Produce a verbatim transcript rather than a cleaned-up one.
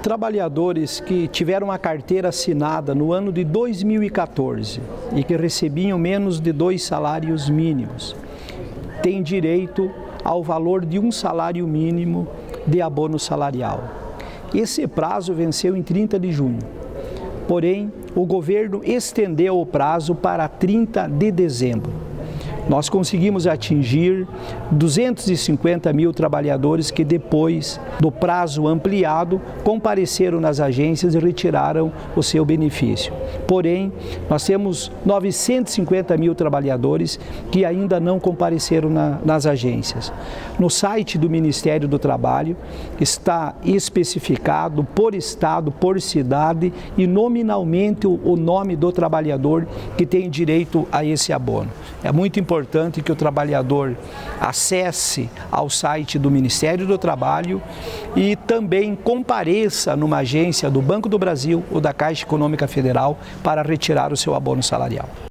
Trabalhadores que tiveram a carteira assinada no ano de dois mil e quatorze e que recebiam menos de dois salários mínimos têm direito ao valor de um salário mínimo de abono salarial. Esse prazo venceu em trinta de junho, porém o governo estendeu o prazo para trinta de dezembro. Nós conseguimos atingir duzentos e cinquenta mil trabalhadores que, depois do prazo ampliado, compareceram nas agências e retiraram o seu benefício. Porém, nós temos novecentos e cinquenta mil trabalhadores que ainda não compareceram na, nas agências. No site do Ministério do Trabalho está especificado por estado, por cidade e nominalmente o, o nome do trabalhador que tem direito a esse abono. É muito importante importante que o trabalhador acesse ao site do Ministério do Trabalho e também compareça numa agência do Banco do Brasil ou da Caixa Econômica Federal para retirar o seu abono salarial.